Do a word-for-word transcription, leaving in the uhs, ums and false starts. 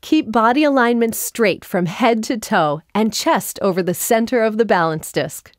Keep body alignment straight from head to toe and chest over the center of the balance disc.